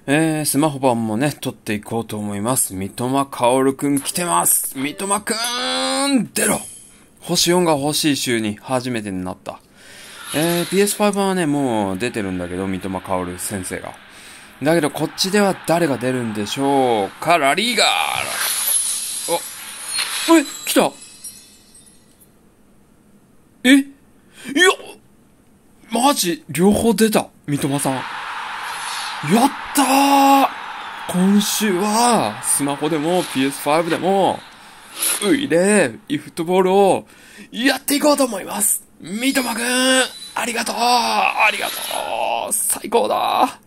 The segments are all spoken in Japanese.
スマホ版もね、撮っていこうと思います。三笘薫くん来てます。三笘くん出ろ星4が欲しい週に初めてになった。PS5 版はね、もう出てるんだけど、三笘薫先生が。だけど、こっちでは誰が出るんでしょうか。ラリーガー来たいやマジ両方出た三笘さん。やったー。今週は、スマホでも PS5 でも、ウイで、フットボールをやっていこうと思います。三笘くん、ありがとう最高だ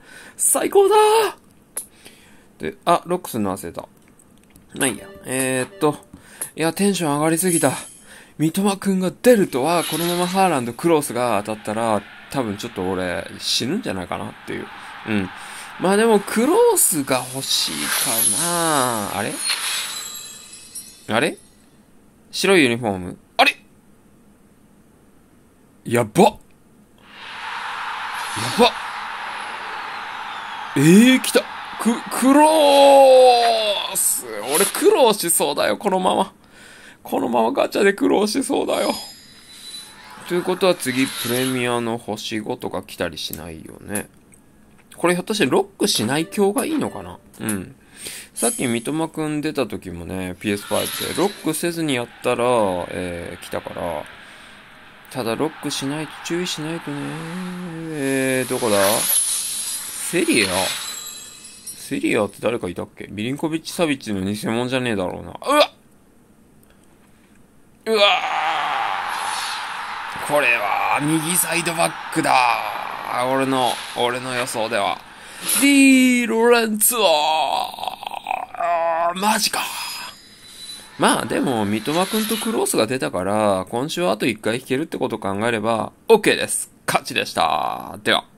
で、ロックするの忘れた。まあいいや。いや、テンション上がりすぎた。三笘くんが出るとは、このままハーランドクロスが当たったら、多分ちょっと俺、死ぬんじゃないかなっていう。うん。まあでも、クロスが欲しいかな。あれ白いユニフォームあれやば来たクロース俺苦労しそうだよ、このままガチャで苦労しそうだよ。ということは次、プレミアの星5とか来たりしないよね。これひょっとしてロックしない強がいいのかな。うん。さっき三笘くん出た時もね、PS5 でロックせずにやったら、来たから、ただロックしないと注意しないとね。どこだセリアって誰かいたっけ。ミリンコビッチ・サビッチの偽物じゃねえだろうな。うわこれは右サイドバックだ。俺の予想ではディー・ロレンツォマジか。まあでも三笘くんとクロースが出たから今週はあと1回引けるってことを考えれば OK です。勝ちでした。では。